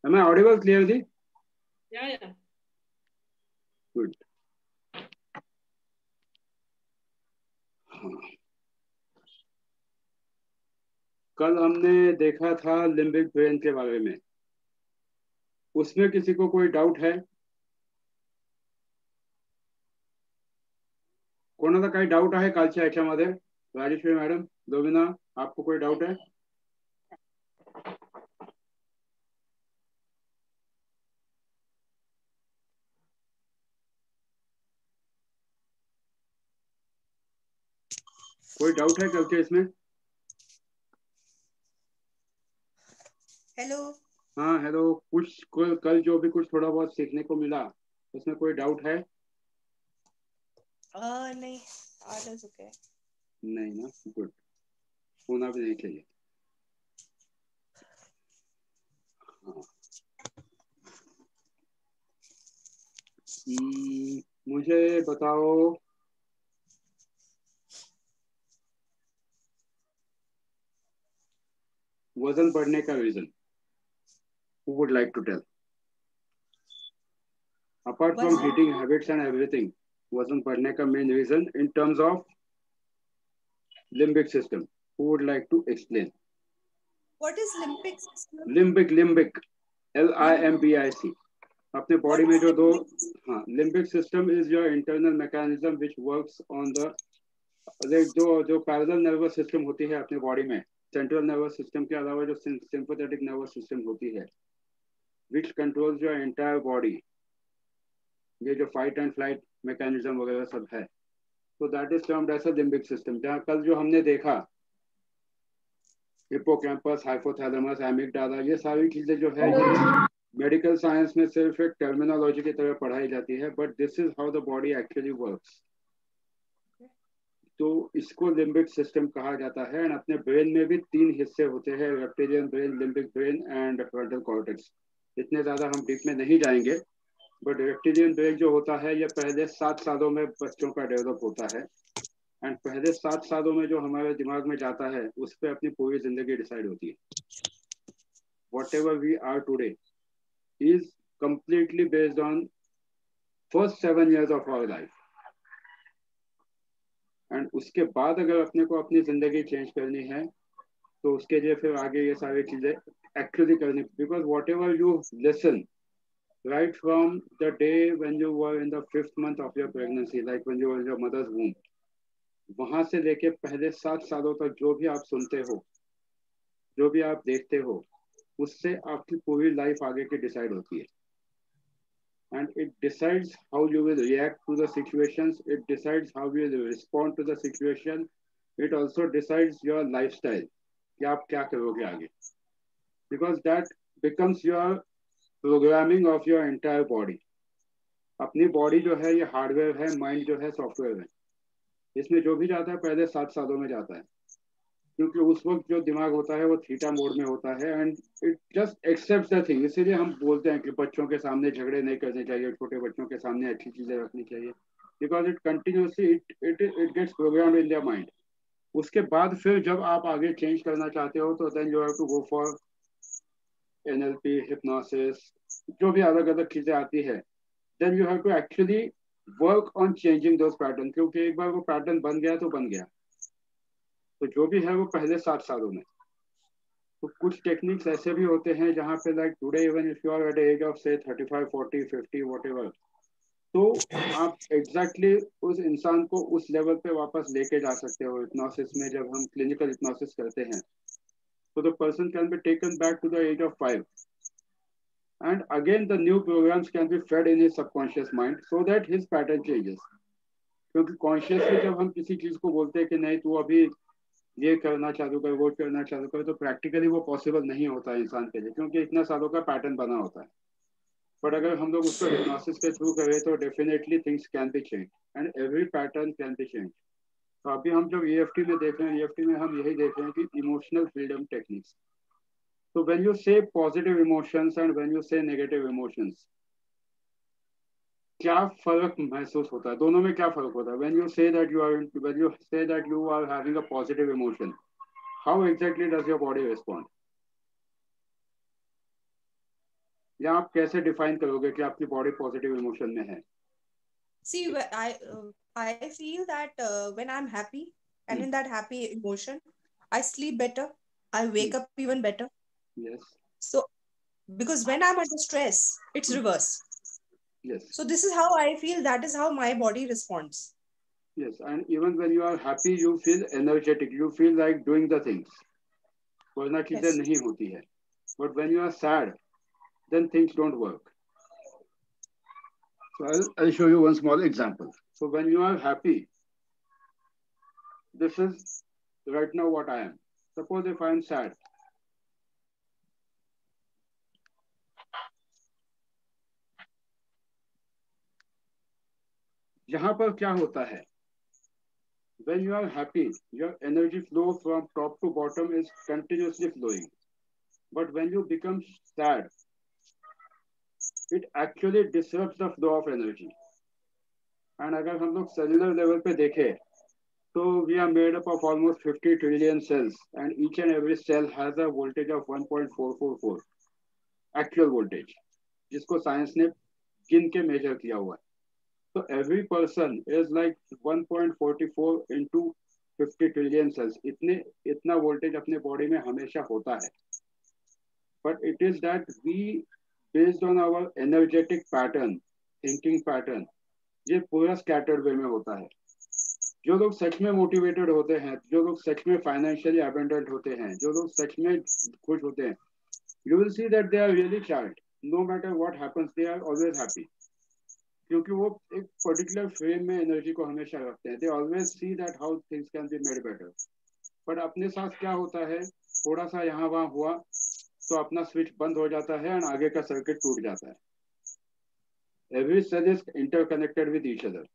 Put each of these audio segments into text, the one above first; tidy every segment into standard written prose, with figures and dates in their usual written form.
Am I audible clearly? Yeah. Good. हाँ. कल हमने देखा था लिम्बिक ब्रेन के बारे में. उसमें किसी को कोई डाउट है? कोणाला काही डाउट आहे कालच्या ह्याच्यामध्ये? राजेश्वरी मॅडम, दोविना, आपको कोई डाउट है? कोई डाउट है कल के इसमें? हेलो. हाँ हेलो. कुछ कल जो भी कुछ थोड़ा बहुत सीखने को मिला उसमें कोई डाउट है? नहीं, ऑल इज ओके. नहीं ना. गुड. होना भी नहीं चाहिए. हाँ. मुझे बताओ, वजन बढ़ने का reason. Who would like to tell? Apart from eating habits and everything, वजन बढ़ने का main reason in terms of limbic system. Who would like to explain? What is limbic system? Limbic. LIMBIC. अपने बॉडी में जो दो, हाँ, limbic system is your internal mechanism which works on the, जो parallel nervous system होती है अपने body में, सेंट्रल नर्वस सिस्टम के अलावा जो सिंपैथेटिक नर्वस सिस्टम होती है, which controls your entire body. ये जो फाइट एंड फ्लाइट मैकेनिज्म वगैरह सब है, तो that is termed as a limbic system. जहाँ कल जो हमने देखा, हिप्पोकैम्पस, हाइपोथैलेमस, एमिगडाला, ये सारी चीजें जो है ये मेडिकल साइंस में सिर्फ एक टर्मिनोलॉजी की तरह पढ़ाई जाती है, but this is how the body actually works. तो इसको लिम्बिक सिस्टम कहा जाता है. एंड अपने ब्रेन में भी 3 हिस्से होते हैं, reptilian brain, limbic brain and frontal cortex. इतने ज्यादा हम डीप में नहीं जाएंगे, बट रेप्टिलियन ब्रेन जो होता है ये पहले 7 सालों में बच्चों का डेवलप होता है. एंड पहले 7 सालों में जो हमारे दिमाग में जाता है उस पर अपनी पूरी जिंदगी डिसाइड होती है. whatever we are today is completely based on first 7 years of our life. And उसके बाद अगर अपने को अपनी जिंदगी चेंज करनी है तो उसके लिए फिर आगे ये सारी चीजें एक्चुअली करनी, because whatever you listen right from the day when you were in the 5th month of your pregnancy, like when you were in your mother's womb, वहां से लेके पहले 7 सालों तक जो भी आप सुनते हो, जो भी आप देखते हो, उससे आपकी पूरी लाइफ आगे की डिसाइड होती है. And it decides how you will react to the situations. It decides how you will respond to the situation. It also decides your lifestyle. कि आप क्या करोगे आगे. Because that becomes your programming of your entire body. अपनी body जो है ये hardware है, माइंड जो है सॉफ्टवेयर है. इसमें जो भी जाता है पहले 7 सालों में जाता है, क्योंकि उस वक्त जो दिमाग होता है वो थीटा मोड में होता है. And it just accept the thing. इसीलिए हम बोलते हैं कि बच्चों के सामने झगड़े नहीं करने चाहिए, छोटे बच्चों के सामने अच्छी चीजें रखनी चाहिए, because it continuously it gets program in their mind. उसके बाद फिर जब आप आगे चेंज करना चाहते हो तो then you have to go for NLP, hypnosis, जो भी अलग अलग चीजें आती है, then you have to actually work on changing those pattern. क्योंकि एक बार वो पैटर्न बन गया तो बन गया. तो जो भी है वो पहले 7 सालों में. तो कुछ टेक्निक्स ऐसे भी होते हैं जहाँ पे like today even if you are at age of say 35, 40, 50 whatever, तो आप एग्जैक्टली उस इंसान को उस लेवल पे वापस लेके जा सकते हो. हिप्नोसिस में जब हम क्लिनिकल हिप्नोसिस करते हैं तो the person can be taken back to the age of 5 and again the new programs can be fed in his subconscious mind so that his pattern changes. क्योंकि कॉन्शियसली जब हम किसी चीज को बोलते हैं कि नहीं तू अभी ये करना चालू कर, वो करना चालू कर, तो प्रैक्टिकली वो पॉसिबल नहीं होता है इंसान के लिए, क्योंकि इतना सालों का पैटर्न बना होता है. बट अगर हम लोग उसको हिप्नोसिस के थ्रू करें तो definitely things can be change and every pattern can be change. तो अभी हम जब EFT में देख रहे हैं, EFT में हम यही देख रहे हैं कि इमोशनल फ्रीडम टेक्निक्स. तो when you say positive emotions and when you say negative emotions, क्या फर्क महसूस होता है? दोनों में क्या फर्क होता है? When you say that you are having a positive emotion, how exactly does your body respond? या आप कैसे डिफाइन करोगे कि आपकी बॉडी पॉजिटिव इमोशन में है? See, I feel that when I'm happy and in that happy emotion, I sleep better. I wake up even better. Yes. So because when I'm under stress, it's reverse. Yes. So this is how I feel. That is how my body responds. Yes, and even when you are happy, you feel energetic. You feel like doing the things. वरना चीजें Yes. नहीं होती है. But when you are sad, then things don't work. So I'll show you one small example. So when you are happy, this is right now what I am. Suppose if I am sad, यहाँ पर क्या होता है? When you are happy, your energy flow from top to bottom is continuously flowing. But when you become sad, it actually disrupts the flow of energy. And अगर हम लोग cellular level पे देखें, so we are made up of almost 50 trillion cells, and each and every cell has a voltage of 1.444 actual voltage, जिसको science ने गिन के major किया हुआ है. So every person is like 1.44 into 50 trillion cells. इतना वोल्टेज अपने body में हमेशा होता है. But it is that we, based on our energetic pattern, thinking pattern, ये पूरा scattered way में होता है. जो लोग सच में मोटिवेटेड होते हैं, जो लोग सच में फाइनेंशियली अबेंडेंट होते हैं, जो लोग सच में खुश होते हैं, you will see that they are really charged. No matter what happens, they are always happy. क्योंकि वो एक पर्टिकुलर फ्रेम में एनर्जी को हमेशा रखते हैं. They always see that how things can be made better. But अपने साथ क्या होता है, थोड़ा सा यहाँ वहाँ हुआ तो अपना स्विच बंद हो जाता है और आगे का सर्किट टूट जाता है. Every cell is interconnected with each other.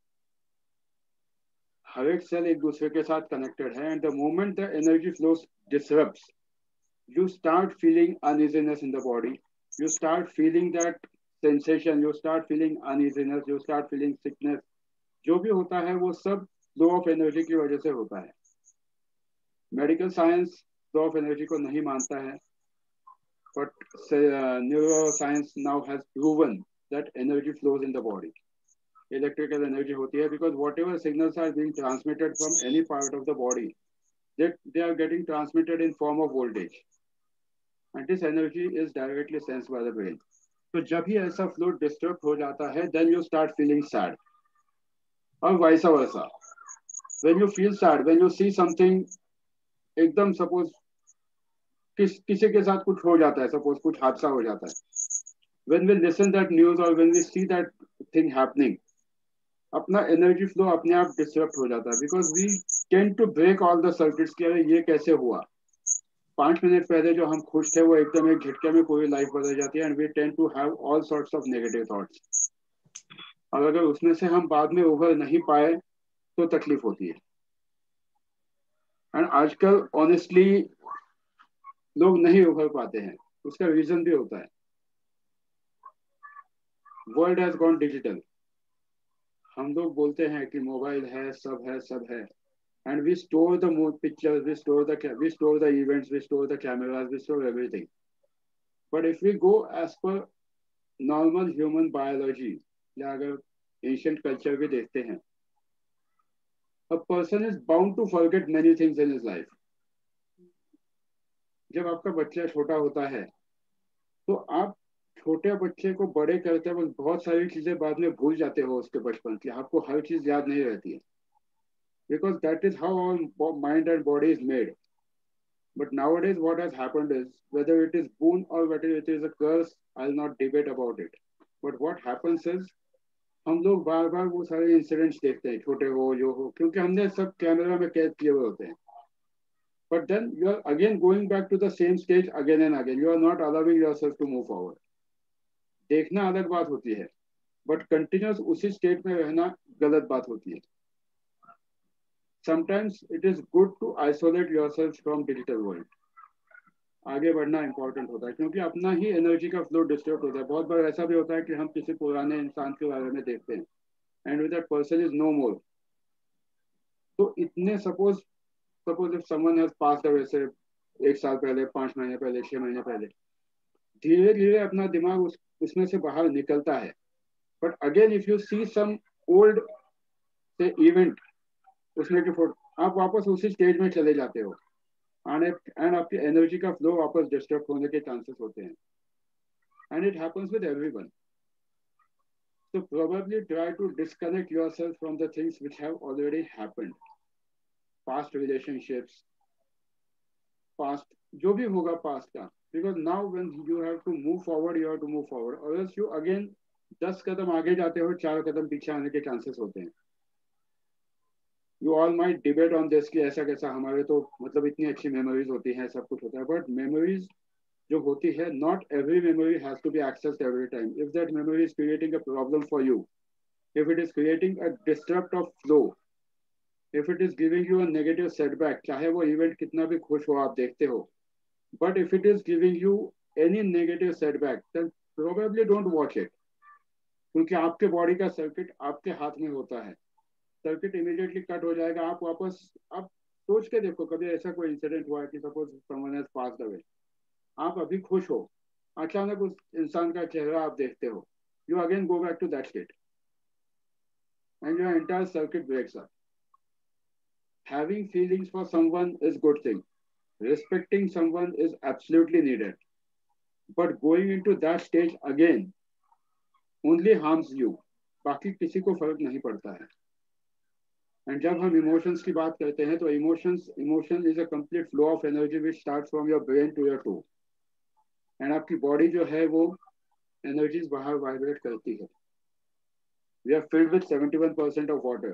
हर एक सेल एक दूसरे के साथ कनेक्टेड है. And the moment the energy flows disrupts, you start feeling uneasiness in the body. You start feeling that sensation. You start feeling uneasiness. You start feeling sickness. जो भी होता है वो सब फ्लो ऑफ एनर्जी की वजह से होता है. Medical science flow of energy को नहीं मानता है, but neuro science now has proven that energy flows in the body. Electrical energy होती है because whatever signals are being transmitted from any part of the body, they are getting transmitted in form of voltage, and this energy is directly sensed by the brain. तो जब ही ऐसा flow disturb हो जाता है, then you start feeling sad, और vice versa. When you feel sad, when you see something, एकदम suppose किसी के साथ कुछ हो जाता है, सपोज कुछ हादसा हो जाता है, when we listen that news or when we see that thing happening, अपना एनर्जी फ्लो अपने आप डिस्टर्ब हो जाता है. Because we tend to break all the circuits कि अरे ये कैसे हुआ. 5 मिनट पहले जो हम खुश थे वो एकदम एक झटके में पूरी लाइफ बदल जाती है. And we tend to have all sorts of negative thoughts. और अगर उसमें से हम बाद में उभर नहीं पाए तो तकलीफ होती है. एंड आजकल ऑनेस्टली लोग नहीं उभर पाते हैं. उसका रीजन भी होता है, वर्ल्ड हैज गॉन डिजिटल. हम लोग बोलते हैं कि मोबाइल है, सब है, सब है. And we store the pictures, we store the events, we store the cameras, we store everything. But if we go as per normal human biology, या अगर ancient culture भी देखते हैं, a person is bound to forget many things in his life. जब आपका बच्चा छोटा होता है तो आप छोटे बच्चे को बड़े करते वक्त बहुत सारी चीजें बाद में भूल जाते हो उसके बचपन की. आपको हर चीज याद नहीं रहती है, because that is how our mind and body is made. But nowadays what has happened is, whether it is boon or whether it is a curse, I'll not debate about it. But what happens is, हम लोग बार बार वो सारे incidents देखते हैं, छोटे हो जो हो, क्योंकि हमने सब कैमरा में कैद किए हुए होते हैं. But then you are again going back to the same stage again and again. You are not allowing yourself to move forward. देखना अलग बात होती है, but continuous उसी स्टेट में रहना गलत बात होती है. Sometimes it is good to isolate yourself from digital world. आगे बढ़ना इंपॉर्टेंट होता है, क्योंकि अपना ही एनर्जी का फ्लो डिस्टर्ब होता है. बहुत बार ऐसा भी होता है कि हम किसी पुराने इंसान के बारे में देखते हैं and with that person is no more. तो इतने suppose if someone has passed away से 1 साल पहले, 5 महीने पहले, 6 महीने पहले, धीरे धीरे अपना दिमाग उसमें से बाहर निकलता है. But again if you see some old से इवेंट, उसमें की फोटो, आप वापस उसी स्टेज में चले जाते हो एंड आपकी एनर्जी का फ्लो वापस डिस्टर्ब होने के चांसेस होते हैं. And it happens with everyone. So probably try to disconnect yourself from the things which have already happened. Past relationships, past, जो भी होगा past का. Because now when you have to move forward, you have to move forward. Or else you again 10 कदम आगे जाते हो, 4 कदम पीछे आने के chances होते हैं. You all might debate on this कि ऐसा कैसा, हमारे तो मतलब इतनी अच्छी memories होती हैं, सब कुछ होता है. But memories जो होती है, not every memory has to be accessed every time. If that memory is creating a problem for you, if it is creating a disrupt of flow, if it is giving you a negative setback, चाहे वो event कितना भी खुश हो आप देखते हो, but if it is giving you any negative setback, then probably don't watch it. क्योंकि आपके बॉडी का सर्किट आपके हाथ में होता है. सर्किट इमीडिएटली कट हो जाएगा. आप वापस, आप सोच के देखो, कभी ऐसा कोई इंसिडेंट हुआ है कि suppose someone has passed away, आप अभी खुश हो, अचानक उस इंसान का चेहरा आप देखते हो, you again go back to that state and your entire circuit breaks up. Having feelings for someone is good thing. Respecting someone is absolutely needed. But going into that stage again only harms you. बाकी किसी को फर्क नहीं पड़ता है. And जब हम emotions की बात करते हैं तो emotion is a complete flow of energy which start from your brain to your toe. And आपकी बॉडी जो है वो एनर्जीज बाहर वाइब्रेट करती है. We are filled with 71% of water.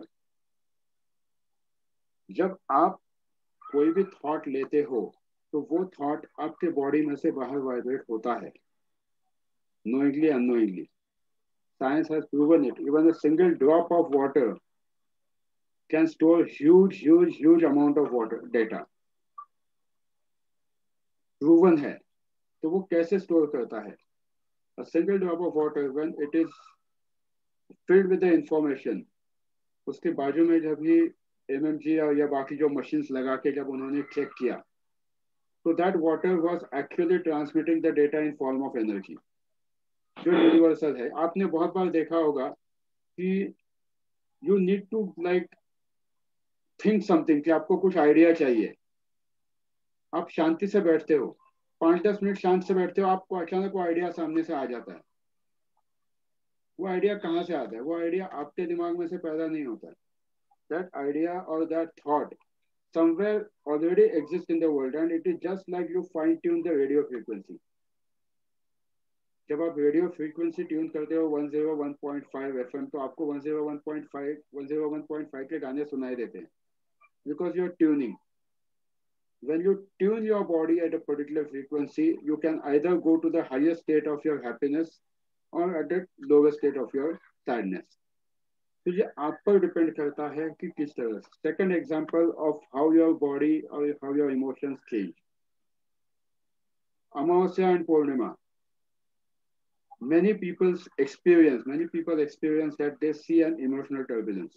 जब आप कोई भी थॉट लेते हो तो वो थॉट आपके बॉडी में से बाहर वाइब्रेट होता है, knowingly unknowingly. Science has proven it. Even a single drop of water can store huge amount of water data. Proven है. तो वो कैसे स्टोर करता है? A single drop of water when it is filled with the information, उसके बाजू में जब भी MMG या बाकी जो मशीन्स लगा के जब उन्होंने चेक किया, तो that water was actually transmitting the data in form of energy, जो यूनिवर्सल है. आपने बहुत बार देखा होगा कि you need to like think something, कि आपको कुछ आइडिया चाहिए, आप शांति से बैठते हो, 5-10 मिनट शांत से बैठते हो, आपको अचानक वो आइडिया सामने से आ जाता है. वो आइडिया कहाँ से आता है? वो आइडिया आपके दिमाग में से पैदा नहीं होता है. दैट आइडिया और that thought somewhere already exists in the world and it is just like you fine tune the radio frequency. जब आप रेडियो फ्रीक्वेंसी ट्यून करते हो 101.5 FM, तो आपको 101.5 के गाने सुनाई देते हैं, because you're tuning. When you tune your body at a particular frequency, you can either go to the highest state of your happiness or at the lowest state of your sadness. तो ये आप पर depend करता है कि किस तरह से. Second example of how your body और how your emotions change. Amavasya and Purnima. Many people experience that they see an emotional turbulence.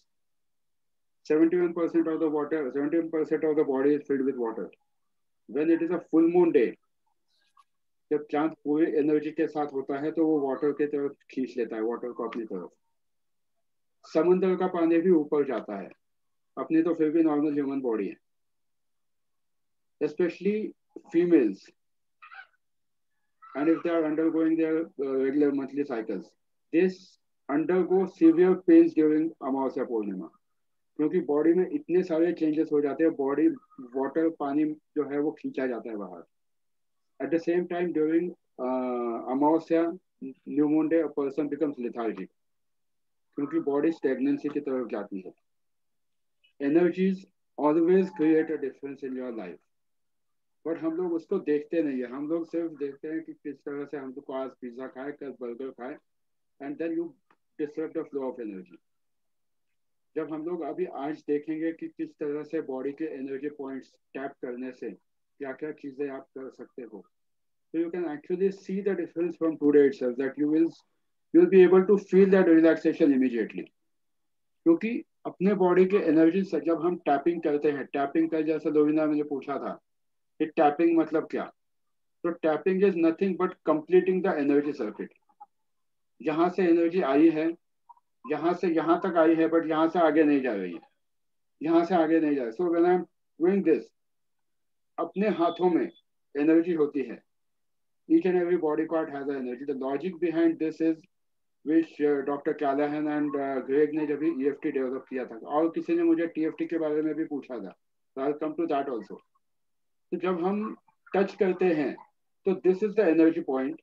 71% of the water, 71% of the body is filled with water. When it is a full moon day, जब चांद पूरी energy के साथ होता है तो वो water की तरफ खींच लेता है, वाटर को अपनी तरफ. समुद्र का पानी भी ऊपर जाता है, अपनी तो फिर भी नॉर्मल ह्यूमन बॉडी है. Specially females, and if they are undergoing their regular monthly cycles, this undergo severe pains during अमावस्या पूर्णिमा, क्योंकि बॉडी में इतने सारे चेंजेस हो जाते हैं, बॉडी वाटर पानी जो है वो खींचा जाता है बाहर. At the same time during Amavasya new moon day, a person becomes lethargic, क्योंकि बॉडी स्टेगनेंसी की तरफ जाती है. Energies always create a difference in your life, but हम लोग उसको देखते नहीं है. हम लोग सिर्फ देखते हैं कि किस तरह से हम लोग आज पिज्जा खाए, कल बर्गर खाए, and then you disturb the flow of energy. जब हम लोग अभी आज देखेंगे कि किस तरह से बॉडी के एनर्जी पॉइंट्स टैप करने से क्या क्या चीजें आप कर सकते हो, तो you can actually see the difference from today itself, that you will be able to feel that relaxation immediately. क्योंकि अपने बॉडी के एनर्जी से जब हम टैपिंग करते हैं, टैपिंग का जैसा लोविना ने पूछा था, टैपिंग मतलब क्या? तो tapping is nothing but completing the energy circuit. यहाँ से एनर्जी आई है, यहाँ से यहाँ तक आई है, बट यहाँ से आगे नहीं जा रही है, यहाँ से आगे नहीं जा रही। So when I am doing this, अपने हाथों में एनर्जी होती है। Each and every body part has energy. The logic behind this is which doctor Callahan and Greg ने जब ईएफटी डेवलप किया था, और किसी ने मुझे टीएफटी के बारे में भी पूछा था, so I'll come to that also। तो जब हम टच करते हैं तो this is the energy point.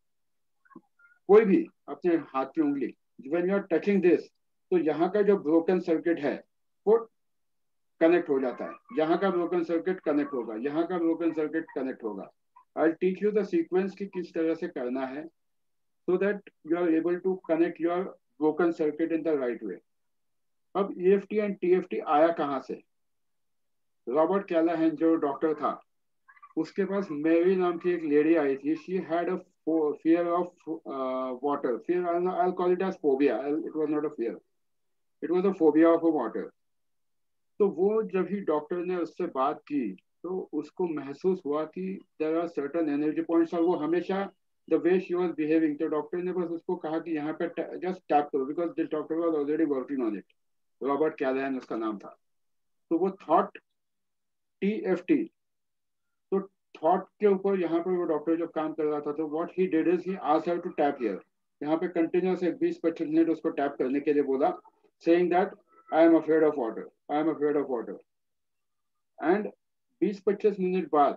कोई भी अपने हाथ की उंगली, when you are touching this, तो यहाँ का जो ब्रोकन सर्किट है वो कनेक्ट हो जाता है, यहाँ का ब्रोकन सर्किट कनेक्ट होगा, यहाँ का ब्रोकन सर्किट कनेक्ट होगा। I teach you the sequence की किस तरह से करना है, so that you are able to connect your broken circuit in the right way। अब ईएफटी एंड टीएफटी आया कहाँ से? रॉबर्ट कैलाहन जो डॉक्टर था, उसके पास मेरी नाम की एक लेडी आई थी। She had a fear of water, fear, I'll call it as phobia, it was not a fear, it was a phobia of a water। तो वो जब ही डॉक्टर ने उससे बात की, तो उसको महसूस हुआ कि there are certain energy points, और वो हमेशा the way she was behaving, तो डॉक्टर ने बस उसको कहा कि यहाँ पे जस्ट टैप करो, because this doctor was already working on it. Robert Callahan उसका नाम था। तो वो थॉट टीएफटी, तो थॉट के ऊपर यहाँ पर वो डॉक्टर जब काम कर रहा था, तो what he did is he asked her to tap here. यहाँ पे कंटिन्यूस एक 20-25 मिनट उसको टैप करने के लिए बोला, saying that I am afraid of water, I am afraid of water. And 20-25 minute बाद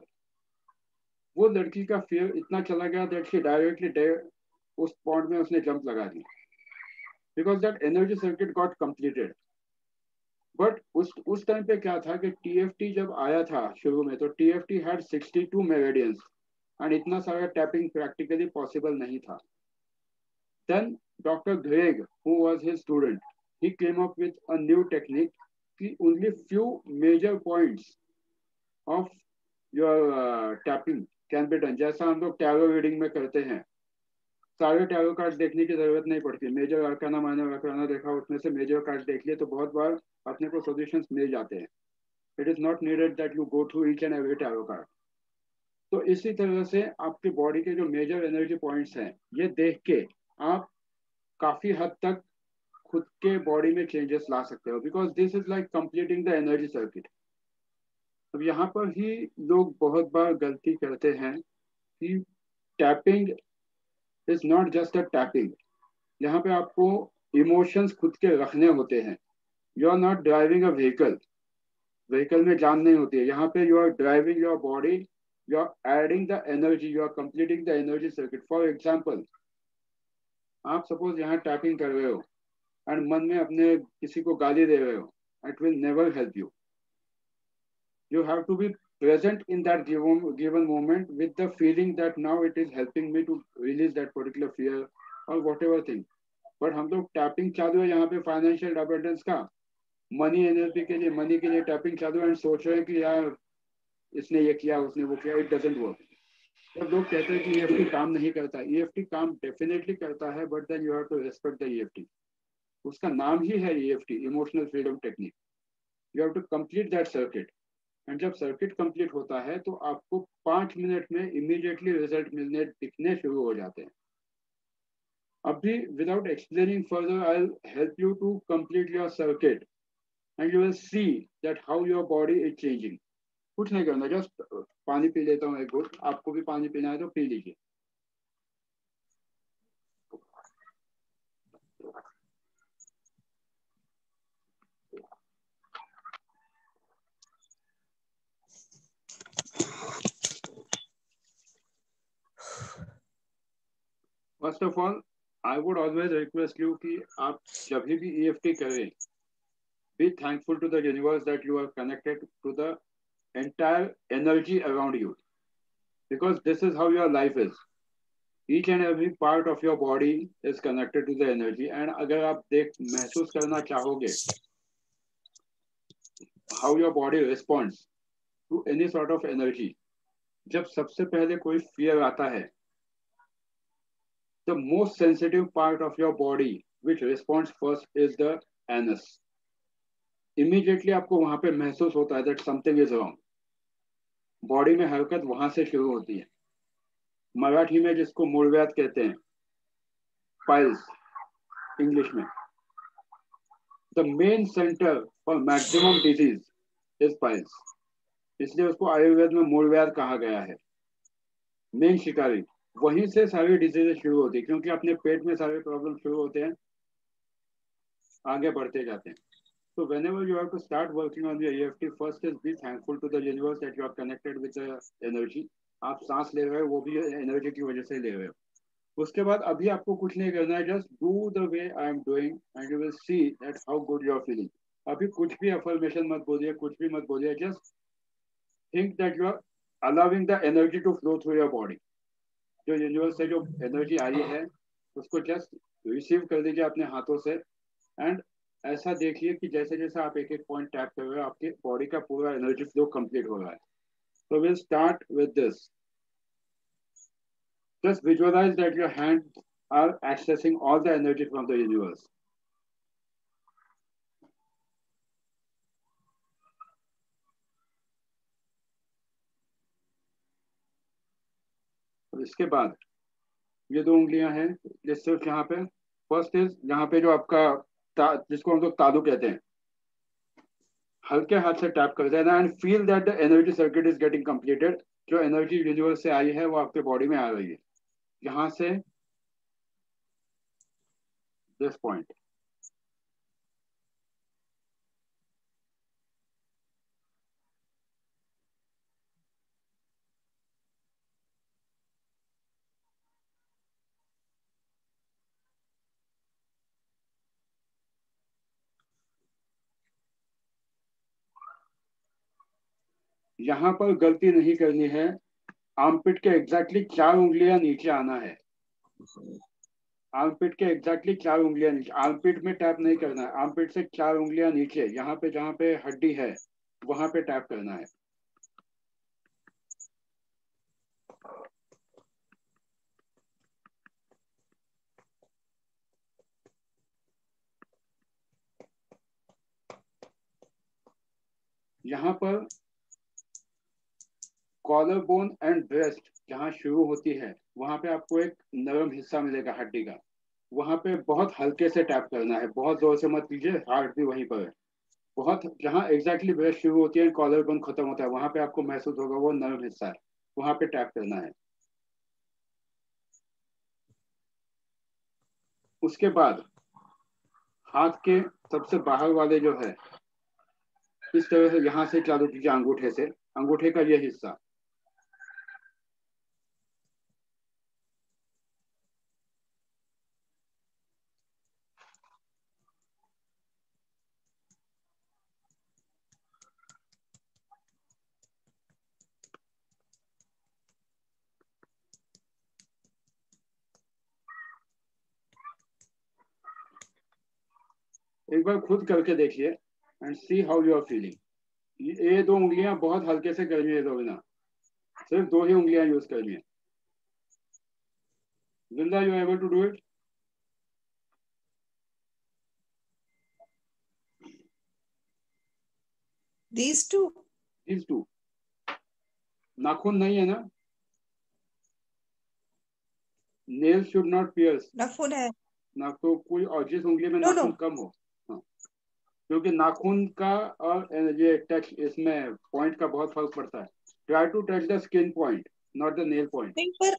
वो लड़की का फियर इतना चला गया दैट शी डायरेक्टली उस पॉइंट में उसने जंप लगा दी, because that energy circuit got completed. But उस टाइम पे क्या था कि टीएफटी जब आया था शुरू में, तो टीएफटी हैड 62 मेरिडियंस, एंड इतना सारा टैपिंग प्रैक्टिकली पॉसिबल नहीं था। Then doctor Greg, who was his student, he came up with a new technique कि only few major points of your tapping can be done. जैसा हम लोग tarot reading में करते हैं, सारे टैरो कार्ड देखने की जरूरत नहीं पड़ती। मेजर अरकाना माइनर अरकाना देखा, उसमें से मेजर कार्ड देख लिए, तो बहुत बार अपने को सॉल्यूशंस मिल जाते हैं। It is not needed that you go through each and every tarot card. तो इसी तरह से आपके बॉडी के जो मेजर एनर्जी पॉइंट्स हैं, ये देख के आप काफी हद तक खुद के बॉडी में चेंजेस ला सकते हो, because this is like completing the energy circuit. अब यहाँ पर ही लोग बहुत बार गलती करते हैं कि tapping is not just a tapping. यहाँ पे आपको इमोशंस खुद के रखने होते हैं। You are not driving a vehicle, vehicle में जान नहीं होती है। यहाँ पे you are driving your body, you are adding the energy, you are completing the energy circuit. For example, आप सपोज यहाँ टैपिंग कर रहे हो एंड मन में अपने किसी को गाली दे रहे हो, it will never help you. You have to be present in that given moment with the feeling that now it is helping me to release that particular fear or whatever thing। But हम लोग tapping चालू है यहाँ पे financial abundance का, money energy के लिए, money के लिए टैपिंग चालू है, एंड सोच रहे हैं कि यार इसने ये किया, उसने वो किया। It doesn't work. जब लोग कहते हैं कि ईएफटी काम नहीं करता, ईएफटी काम डेफिनेटली करता है, but then you have to respect the EFT. उसका नाम ही है EFT, emotional freedom technique. You have to complete that circuit, and जब सर्किट कंप्लीट होता है तो आपको 5 मिनट में इमीडिएटली रिजल्ट मिलने दिखने शुरू हो जाते हैं। अभी without explaining further, I will help you to complete your circuit and you will see that how your body is changing. कुछ नहीं करना, जस्ट पानी पी लेता हूँ एक घूंट, आपको भी पानी पीना है तो पी लीजिए। First of all, I would always request you कि आप जब भी ईएफटी करें, be thankful to the universe that you are connected to the entire energy around you, because this is how your life is। each and every part of your body is connected to the energy। and अगर आप महसूस करना चाहोगे how your body responds to any sort of energy, जब सबसे पहले कोई fear आता है, the most sensitive part of your body which responds first is the anus। immediately आपको वहां पे महसूस होता है that something is wrong। Body में हरकत वहां से शुरू होती है। मराठी में जिसको मूलव्याध कहते हैं, पाइल्स इंग्लिश में, the main centre for maximum disease is piles, इसलिए उसको आयुर्वेद में मूलव्याध कहा गया है। मेन शिकारी, वहीं से सारी डिजीजेस शुरू होती है, क्योंकि अपने पेट में सारे प्रॉब्लम शुरू होते हैं, आगे बढ़ते जाते हैं। So whenever you have to start working on your EFT, first is be thankful to the universe that you are connected with the energy. आप सांस ले रहे हो वो भी एनर्जी की वजह से ले रहे हो। उसके बाद अभी आपको कुछ नहीं करना है, just do the way I am doing and you will see that how good you are feeling. अभी कुछ भी अफर्मेशन मत बोलिए, कुछ भी मत बोलिए, just think that you are allowing the energy to flow through your body. जो यूनिवर्स से जो एनर्जी आई है उसको जस्ट रिसीव कर दीजिए अपने हाथों से, एंड ऐसा देखिए कि जैसे जैसे आप एक एक पॉइंट टैप कर रहे हो आपकी बॉडी का पूरा एनर्जी फ्लो कंप्लीट हो रहा है। So we'll start with this. Just visualize that your hands are accessing all the energy from the universe. और इसके बाद ये दो उंगलियां हैं, ये सिर्फ यहाँ पे, फर्स्ट इज यहाँ पे जो आपका जिसको हम लोग तालु कहते हैं, हल्के हाथ से टैप कर देना and feel that the energy circuit is getting completed. जो एनर्जी यूनिवर्स से आई है वो आपके बॉडी में आ रही है, यहाँ से दिस पॉइंट। यहाँ पर गलती नहीं करनी है, आर्मपिट के एग्जैक्टली 4 उंगलियां नीचे आना है। आर्मपिट के एग्जैक्टली 4 उंगलियां नीचे, आर्मपिट में टैप नहीं करना है, आर्मपिट से 4 उंगलियां नीचे, यहाँ पे जहाँ पे हड्डी है वहां पे टैप करना है। यहाँ पर कॉलर बोन एंड ब्रेस्ट जहाँ शुरू होती है वहां पे आपको एक नरम हिस्सा मिलेगा हड्डी का, वहां पे बहुत हल्के से टैप करना है, बहुत जोर से मत कीजिए, हार्ट भी वहीं पर है। बहुत जहाँ एग्जैक्टली ब्रेस्ट शुरू होती है कॉलर बोन खत्म होता है वहां पे आपको महसूस होगा वो नरम हिस्सा है, वहां पे टैप करना है। उसके बाद हाथ के सबसे बाहर वाले जो है इस तरह से यहाँ से चालू कीजिए, अंगूठे से, अंगूठे का ये हिस्सा, एक बार खुद करके देखिए and see how you are feeling. ये दो उंगलियां बहुत हल्के से करनी है रोबिना, सिर्फ 2 ही उंगलियां यूज करनी है। जिंदा you able to do it? These two? These two. नाखून नहीं है ना? Nail should not pierce. नाखून है ना तो कोई, और जिस उंगली में no, नाखून no. कम हो, हाँ, क्योंकि नाखून का और ये टच, इसमें पॉइंट का बहुत फर्क पड़ता है। Try to touch the skin point, not the nail point. नहीं पर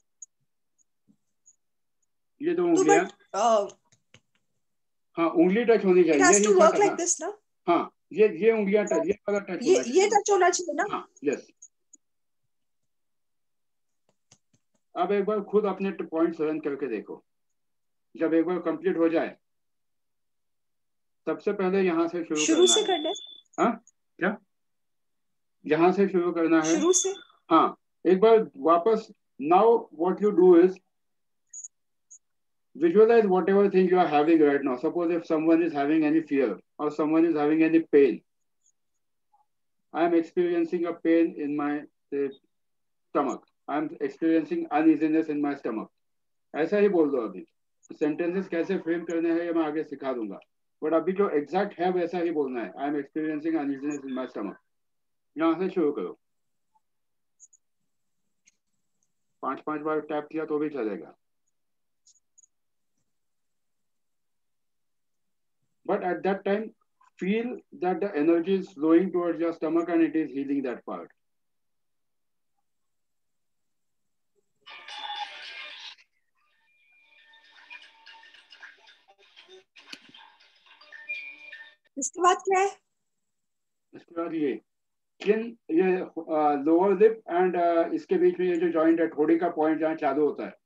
ये दो तो उंगलियां, हाँ उंगली टच होनी it चाहिए, has ये to हिस्सा work टच, like हाँ this ना? हाँ, ये उंगलियां टच, ये वाला टच होना ये चाहिए, टच होना चाहिए ना? हाँ यस। अब एक बार खुद अपने पॉइंट रन करके देखो। जब एक बार कंप्लीट हो जाए सबसे पहले यहाँ से शुरू शुरू करना से है। करना है? हाँ क्या, यहाँ से शुरू करना है? शुरू से? हाँ, एक बार वापस। Now what you do is visualize whatever thing you are having right now. Suppose if someone is having any fear or someone is having any pain, I am experiencing a pain in my stomach, I am experiencing uneasiness in my stomach, ऐसा ही बोल दो। अभी sentences कैसे frame करने हैं ये मैं आगे सिखा दूंगा, बट अभी जो एग्जैक्ट है वैसा ही बोलना है। I am experiencing uneasiness in my stomach, यहाँ से शुरू करो। 5 बार टैप किया तो भी चलेगा. But at that time, feel that the energy is flowing towards your stomach and it is healing that part. इसके बाद क्या है? इसके बाद ये चिन, ये लोअर लिप एंड इसके बीच में ये जो जॉइंट है, ठोड़ी का पॉइंट जहाँ चालू होता है.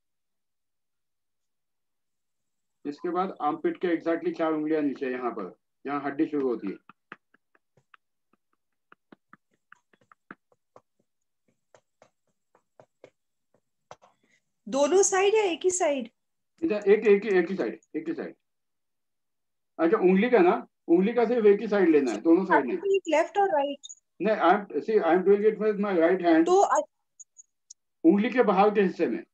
इसके बाद आर्मपिट के एग्जैक्टली 4 उंगलियां नीचे, यहाँ पर जहाँ हड्डी शुरू होती है. दोनों साइड या एक ही साइड? इधर एक ही साइड, एक ही साइड. अच्छा, उंगली का ना, उंगली का सिर्फ एक ही साइड लेना है, दोनों साइड नहीं. लेफ्ट और राइट? नहीं, I am doing it with my right hand. तो उंगली के बाहर के हिस्से में.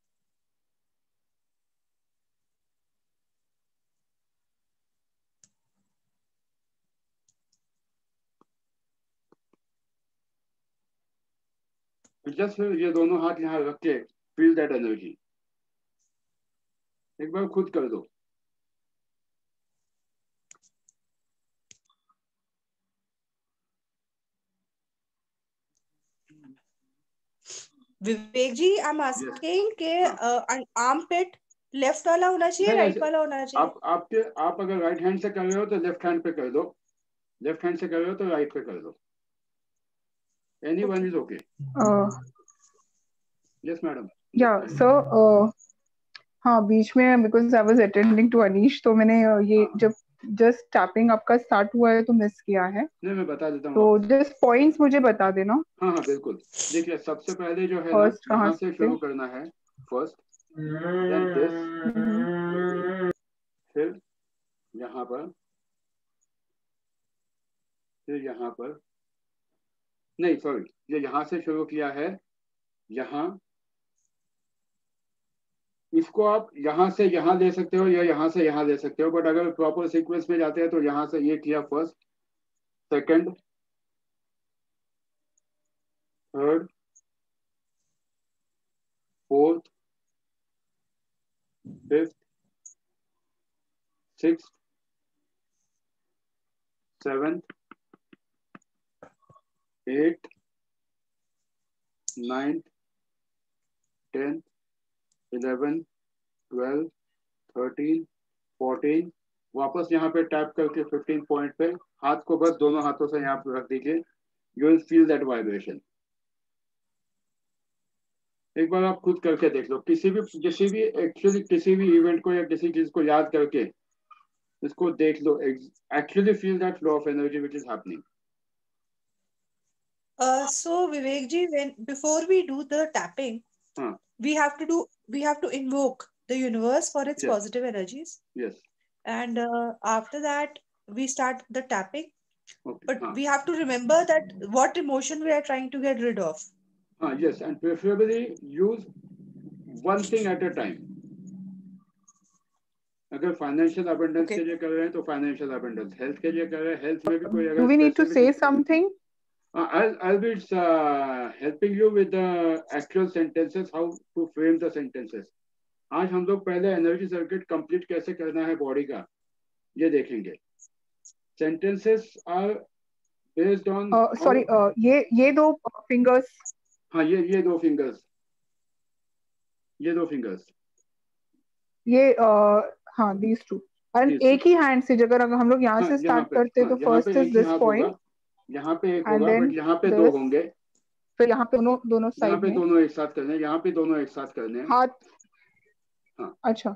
जस्ट ये दोनों हाथ यहाँ रख के फील दैट एनर्जी. एक बार खुद कर दो. Vivek ji, I am asking के आर्म पिट लेफ्ट वाला होना चाहिए, नहीं, राइट ऐसे वाला होना चाहिए? आप अगर राइट हैंड से कर रहे हो तो लेफ्ट हैंड पे कर दो, लेफ्ट हैंड से कर रहे हो तो राइट पे कर दो. Any one is okay. Yes madam. या सर, हाँ बीच में because I was attending to Anish, तो मैंने ये जब जस्ट टैपिंग आपका स्टार्ट हुआ है तो मिस किया है. नहीं, मैं बता देता हूँ. तो जस्ट पॉइंट्स मुझे बता देना. हाँ हाँ बिल्कुल. देखिए, सबसे पहले जो है ना, फर्स्ट कहाँ यहाँ से से? शुरू करना है. फर्स्ट, देन दिस, फिर यहाँ पर, फिर यहाँ पर. नहीं सॉरी, ये यहाँ से शुरू किया है, यहाँ. इसको आप यहाँ से यहाँ ले सकते हो या यहाँ से यहाँ ले सकते हो, बट अगर प्रॉपर सीक्वेंस में जाते हैं तो यहाँ से ये किया first, second, third, fourth, fifth, sixth, seventh, eight, ninth, 10th, 11, 12, 13, 14. वापस यहाँ पे टैप करके 15 पॉइंट पे हाथ को बस दोनों हाथों से यहाँ पे रख दीजिए. You will feel that vibration. एक बार आप खुद करके देख लो. किसी भी एक्चुअली किसी भी इवेंट को या किसी चीज को याद करके इसको देख लो. Actually feel that flow of energy which is happening. So Vivek ji, when before we do the tapping, we have to invoke the universe for its positive energies. Yes. And after that we start the tapping. Okay. But we have to remember that what emotion we are trying to get rid of. Yes, and preferably use one thing at a time. अगर financial abundance के लिए कर रहे हैं तो financial abundance. Health के लिए कर रहे हैं, हेल्थ में भी कोई अगर. Do we need to say something? I'll be helping you with the actual sentences, how to frame the sentences. आज हम लोग पहले एनर्जी सर्किट कंप्लीट कैसे करना है बॉडी का ये देखेंगे. Sentences are based on. Sorry, ये दो फिंगर्स. हाँ, ये दो फिंगर्स, ये दो फिंगर्स, ये हाँ these two. और एक ही हैंड से अगर हम लोग यहाँ से स्टार्ट करते हैं तो फर्स्ट इज दिस पॉइंट. यहाँ पे एक होगा, बट यहाँ पे दो होंगे. फिर यहाँ पे दोनों साइड यहाँ पे दोनों एक साथ करने हैं, यहाँ पे दोनों एक साथ करने हैं. हाथ. हाँ. अच्छा,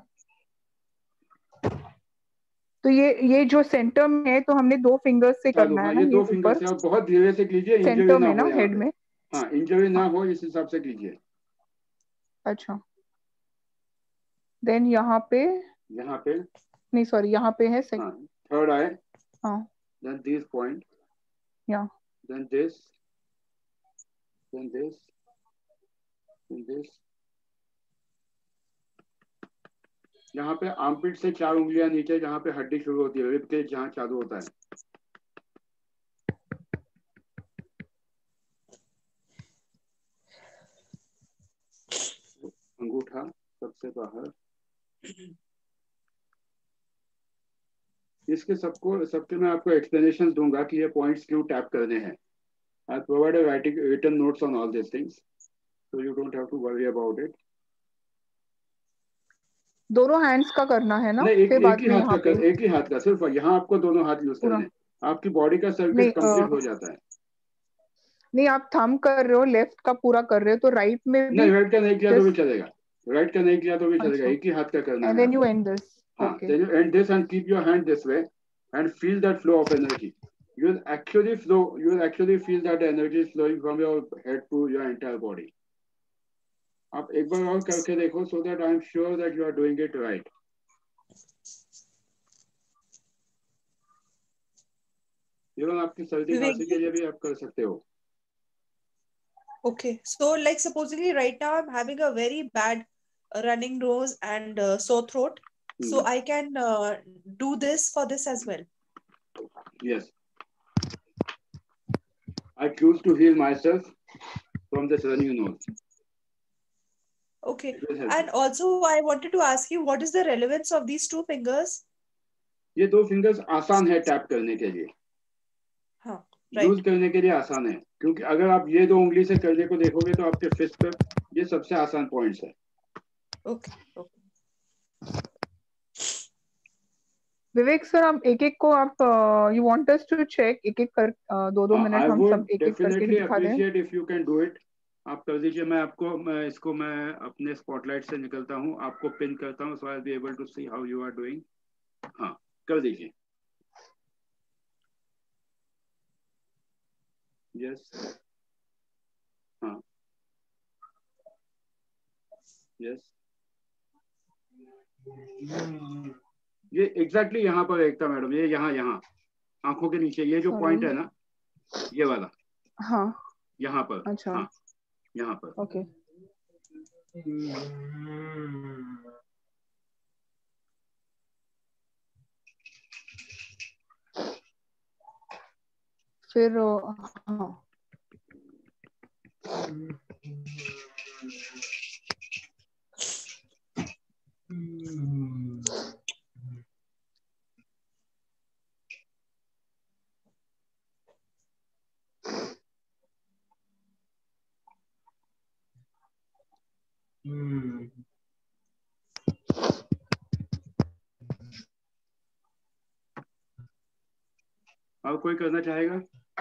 तो ये जो सेंटर में है तो हमने दो फिंगर्स से करना है ना. ये दो फिंगर्स से. आप बहुत धीरे से कीजिए, सेंटर में ना, हेड में. हाँ, इंजरी ना हो इस हिसाब से कीजिए. अच्छा, देन यहाँ पे नहीं सॉरी, यहाँ पे है थर्ड आई. हाँ. Then this point. Yeah. Then this. Then this. Then this. यहाँ पे आर्मपिट से 4 उंगलियां नीचे जहाँ पे हड्डी शुरू होती है, रिब केज जहाँ चालू होता है. अंगूठा सबसे बाहर, इसके सबके मैं आपको एक्सप्लेनेशन दूंगा कि ये पॉइंट्स क्यों टैप करने हैं. I provide writing written notes on all this things, so you don't have to worry about it. दोनों हैंड्स का करना है ना, नहीं, फिर एक बाद ही में हाथ यहाँ का, पे एक ही हाथ का, सिर्फ यहाँ आपको दोनों हाथ यूज पूरा करने हैं. आपकी बॉडी का सर्किट नहीं कंप्लीट हो जाता है. नहीं, आप थंब कर रहे हो, लेफ्ट का पूरा कर रहे हो, तो राइट में भी नहीं, राइट का नहीं किया तो भी जस्ट. चलेगा. राइट का नहीं किया तो भी चलेगा, अच्छा, एक ही हाथ का करना एंड है देन यू आपको. And this. हाँ, okay. then you end this and keep your hand this way and feel that flow of energy. You will actually feel that the energy is flowing from your head to your entire body. आप एक बार और करके देखो, so that I am sure that you are doing it right. Even आपकी सर्दी Vivek खांसी के ji? लिए भी आप कर सकते हो. Okay, so like supposedly right now I'm having a very bad running nose and sore throat. So I can do this for this as well. Yes. I choose to heal myself from this running nose. Okay. It will help And you. also I wanted to ask you, what is the relevance of these two fingers? ये दो fingers आसान है tap करने के लिए, हाँ, use right. करने के लिए आसान है, क्योंकि अगर आप ये दो उंगली से करने को देखोगे तो आपके फिस्ट पे ये सबसे आसान पॉइंट्स है. Okay. Okay. विवेक सर, आप एक एक को आप you want us to check, एक एक कर 2-2 मिनट आई हम वुड सब एक एक करके डेफिनेटली दिखा दें. Appreciate if you can do it. आप कर दीजिए. मैं अपने स्पॉटलाइट से निकलता हूँ, आपको पिन करता हूँ, so I will be able to see how you are doing. हाँ, कर दीजिए. यस. हाँ. यस. ये एग्जैक्टली यहाँ पर एक था मैडम, ये यहाँ यहाँ आंखों के नीचे ये जो सॉरी. पॉइंट है ना, ये वाला हाँ. यहाँ पर. अच्छा. हाँ, यहाँ पर. ओके. फिर हाँ. और कोई करना चाहेगा?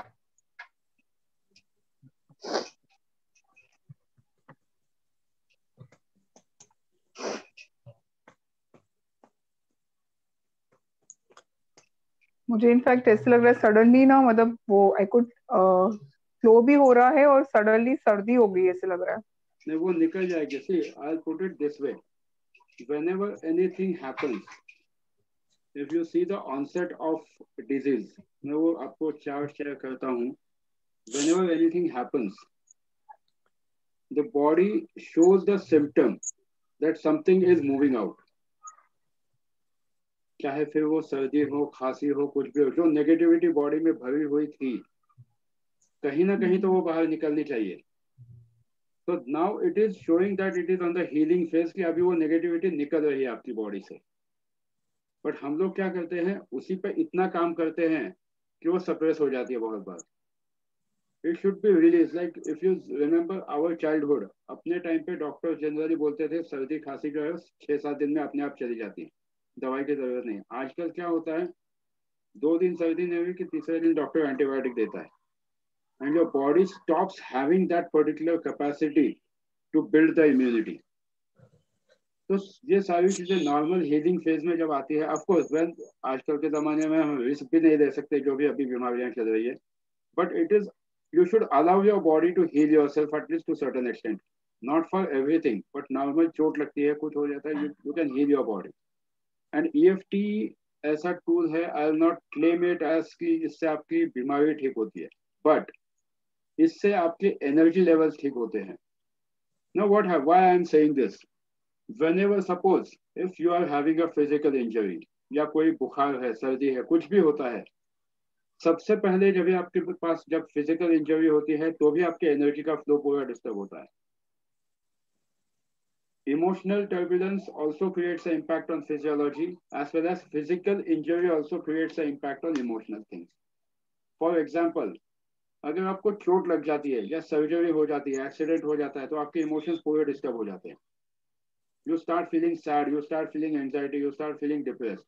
मुझे इनफैक्ट ऐसे लग रहा है सडनली ना, मतलब वो आई कुड फ्लो भी हो रहा है और सडनली सर्दी हो गई ऐसे लग रहा है. नहीं, वो निकल जाएगी. See, I will put it this way. whenever anything happens, if you see the onset of disease, मैं वो आपको चार्ट शेयर करता हूँ. whenever anything happens, the body shows the symptom that something is moving out. चाहे फिर वो सर्दी हो, खांसी हो, कुछ भी हो, जो नेगेटिविटी बॉडी में भरी हुई थी, कहीं ना कहीं तो वो बाहर निकलनी चाहिए. तो now it is showing that it is on the healing phase, कि अभी वो नेगेटिविटी निकल रही है आपकी बॉडी से. बट हम लोग क्या करते हैं, उसी पे इतना काम करते हैं कि वो सप्रेस हो जाती है बहुत बार. It should be release. Like if you remember our childhood, अपने टाइम पे डॉक्टर जनरली बोलते थे सर्दी खांसी जो है 6-7 दिन में अपने आप चली जाती है, दवाई की जरूरत नहीं. आजकल क्या होता है, 2 दिन सर्दी नहीं हुई कि तीसरे दिन डॉक्टर एंटीबायोटिक देता है, and your body stops having that particular capacity to build the immunity. तो ये सारी चीजें नॉर्मल हीलिंग फेज में जब आती है, ऑफ कोर्स वेल आजकल के जमाने में हम रिस्क भी नहीं ले सकते जो भी अभी बीमारियां चल रही है, but it is, you should allow your body to heal yourself at least to certain extent, not for everything, but normal चोट लगती है, कुछ हो जाता है, you can heal your body. And EFT ऐसा टूल है, I will not claim it as कि इससे आपकी बीमारी ठीक होती है, बट इससे आपके एनर्जी लेवल्स ठीक होते हैं. Now why I am saying this, whenever suppose if you are having a physical injury, या कोई बुखार है, सर्दी है, कुछ भी होता है, सबसे पहले जब भी आपके पास जब फिजिकल इंजरी होती है तो भी आपके एनर्जी का फ्लो पूरा डिस्टर्ब होता है. Emotional turbulence also creates an impact on physiology, as well as physical injury also creates an impact on emotional things. For example, अगर आपको चोट लग जाती है या सर्जरी हो जाती है, एक्सीडेंट हो जाता है, तो आपके इमोशंस पूरे डिस्टर्ब हो जाते हैं. You start feeling sad, you start feeling anxiety, you start feeling depressed.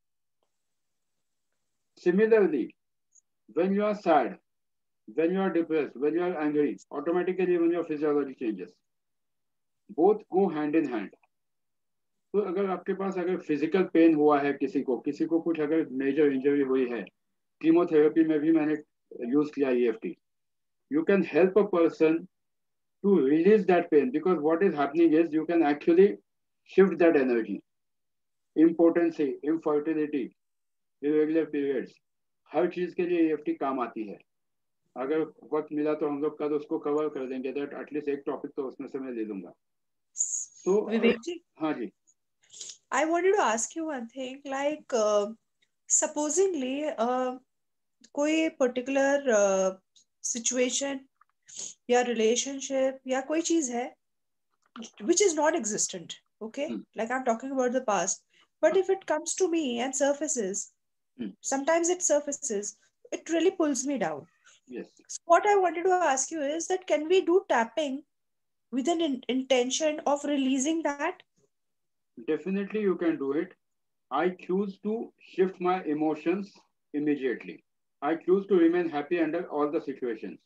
Similarly, when you are sad, when you are depressed, when you are angry, automatically when your physiology changes. Both go hand in hand. तो अगर आपके पास अगर physical pain हुआ है किसी को कुछ अगर मेजर इंजरी हुई है, कीमोथेरेपी में भी मैंने यूज किया EFT. You can help a person to release that pain, because what is happening is you can actually shift that energy. Impotency, infertility, irregular periods, हर चीज के लिए EFT काम आती है. अगर वक्त मिला तो हम लोग कल उसको कवर कर देंगे, दैट एटलीस्ट एक टॉपिक तो उसमें से मैं ले लूंगा. तो विवेक जी, हाँ जी, I wanted to ask you one thing, like supposingly कोई particular situation या relationship या कोई चीज है which is non-existent, okay? Like I'm talking about the past, but if it comes to me and surfaces, sometimes it surfaces, it really pulls me down. yes. So what I wanted to ask you is that can we do tapping with an intention of releasing that? Definitely you can do it. I choose to shift my emotions immediately. I choose to remain happy under all the situations.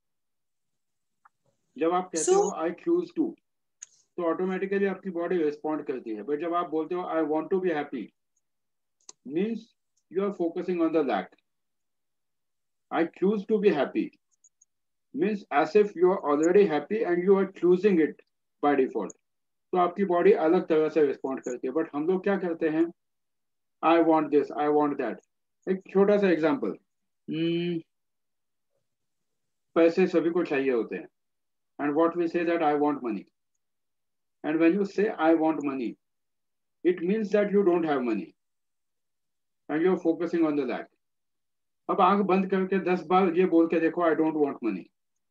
जब आप कहते हो I choose to, तो automatically आपकी body respond करती है. But जब आप बोलते हो I want to be happy, means you are focusing on the lack. I choose to be happy means as if you are already happy and you are choosing it by default. तो आपकी body अलग तरह से respond करती है. But हम लोग क्या करते हैं, I want this, I want that. एक छोटा सा एग्जाम्पल, पैसे सभी को चाहिए होते हैं. And what we say that I want money. And when you say I want money, it means that you don't have money. And you're focusing on the lack. अब आंख बंद करके 10 बार ये बोल के देखो I don't want money.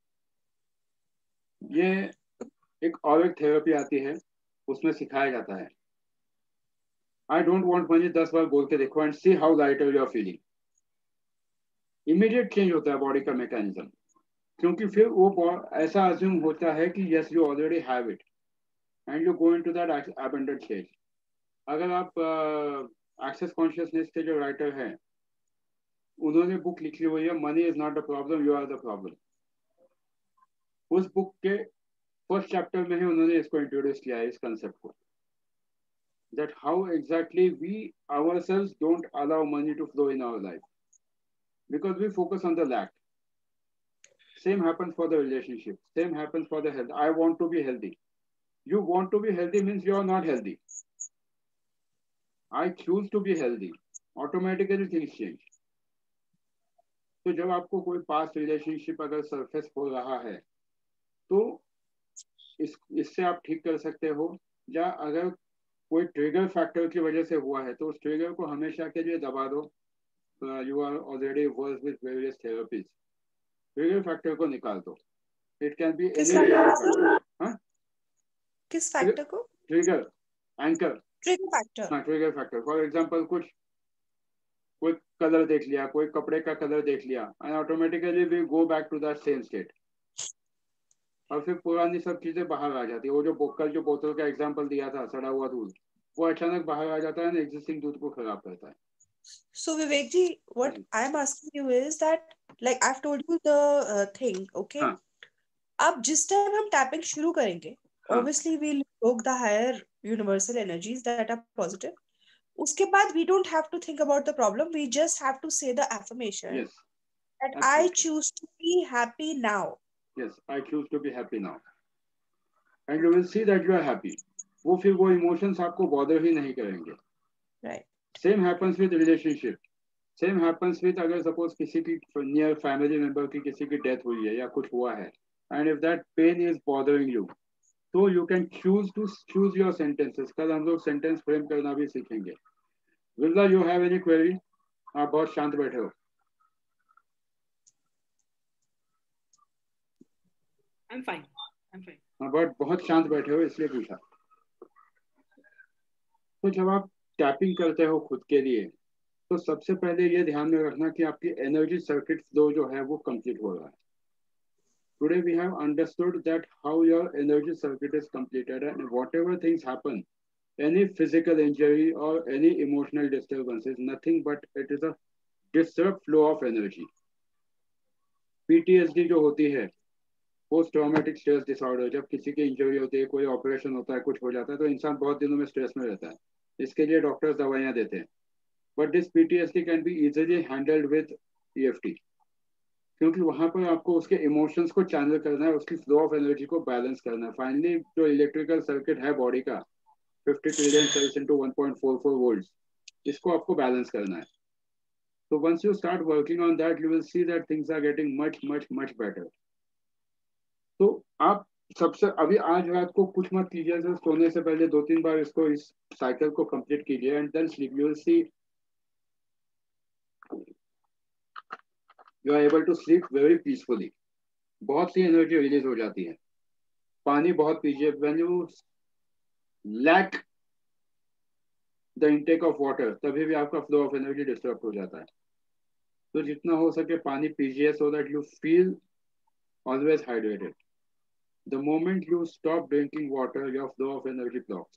ये एक और एक थेरेपी आती है, उसमें सिखाया जाता है. I don't want money 10 बार बोल के देखो and see how lighter you are feeling. Immediate change होता है बॉडी का मैकेनिज्म, क्योंकि फिर वो ऐसा अज्यूम होता है कि yes you already have it and you go into that abundant stage. अगर आप एक्सेस कॉन्शियसनेस के जो राइटर हैं, उन्होंने बुक लिखी हुई है money is not the problem, you are the problem. उस बुक के फर्स्ट चैप्टर में ही उन्होंने इसको इंट्रोड्यूस किया है, इस कंसेप्ट को, that how exactly we ourselves don't allow money to flow in our life because we focus on the lack. Same happens for the relationship, same happens for the health. I want to be healthy. You want to be healthy means you are not healthy. I choose to be healthy. Automatically things change. तो जब आपको कोई past relationship अगर surface हो रहा है, तो इससे आप ठीक कर सकते हो. या अगर कोई ट्रिगर फैक्टर की वजह से हुआ है, तो उस ट्रिगर को हमेशा के लिए दबा दो. You are already work with various therapies. Trigger factor को निकाल दो. It can be any factor. किस फैक्टर को? Trigger, anchor, trigger factor. हाँ, ट्रिगर फैक्टर. फॉर एग्जांपल कोई कलर देख लिया, कोई कपड़े का कलर देख लिया, and automatically we go back to that same state. और फिर पुरानी सब चीजें बाहर आ जाती है. वो जो कल जो बोतल का एग्जांपल दिया था, सड़ा हुआ दूध, वो अचानक बाहर आ जाता है, एग्जिस्टिंग दूध को खराब करता है. So Vivek ji, what I'm asking you is that, like I've told you the thing, okay? हाँ. अब जिस टाइम हम टैपिंग शुरू करेंगे, हाँ. obviously we'll invoke the higher universal energies that are positive. उसके बाद we don't have to think about the problem. We just have to say the affirmation. Yes. That Absolutely. I choose to be happy now. Yes, I choose to be happy now. And you will see that you are happy. वो फिर वो emotions आपको bother ही नहीं करेंगे. Right. Same happens with relationship. Same happens with अगर suppose किसी की near family member की किसी की डेथ हुई है या कुछ हुआ है, and if that pain is bothering you, तो you can choose your sentences. कल हम लोग सेंटेंस फ्रेम करना भी सीखेंगे. विल्ला, you have any query? आप बहुत शांत बैठे हो. I'm fine. हाँ, बहुत शांत बैठे हो इसलिए पूछा. तो जब आप टैपिंग करते हो खुद के लिए, तो सबसे पहले ये ध्यान में रखना कि आपकी एनर्जी सर्किट फ्लो जो है वो कंप्लीट हो रहा है. Today we have understood that how your energy circuit is completed, and whatever things happen, any physical injury or any emotional disturbance is nothing but it is a disturbed flow of energy. PTSD जो होती है, post traumatic stress disorder, जब किसी की injury होती है, कोई operation होता है, कुछ हो जाता है, तो इंसान बहुत दिनों में स्ट्रेस में रहता है. इसके लिए डॉक्टर्स दवाइयाँ देते हैं. But this PTSD can be easily handled with EFT, क्योंकि वहां पर आपको उसके इमोशंस को चैनल करना है, उसकी फ्लो ऑफ एनर्जी को बैलेंस करना है. फाइनली जो इलेक्ट्रिकल सर्किट है बॉडी का 50 ट्रिलियन सेल्स इनटू 1.44 वोल्ट्स, इसको आपको बैलेंस करना है. तो once you start working on that, you will see that things are getting much much much better. तो आप सबसे अभी आज रात को कुछ मत कीजिए, सर सोने से पहले 2-3 बार इसको, इस साइकिल को कंप्लीट कीजिए, and then sleep. You will see you are able to sleep very peacefully. बहुत सी एनर्जी रिलीज हो जाती है. पानी बहुत पीजिए. When you lack the intake of water, तभी भी आपका फ्लो ऑफ एनर्जी डिस्टर्ब हो जाता है. तो जितना हो सके पानी पीजिए, so that you feel always hydrated. The moment you stop drinking water, your flow of energy blocks.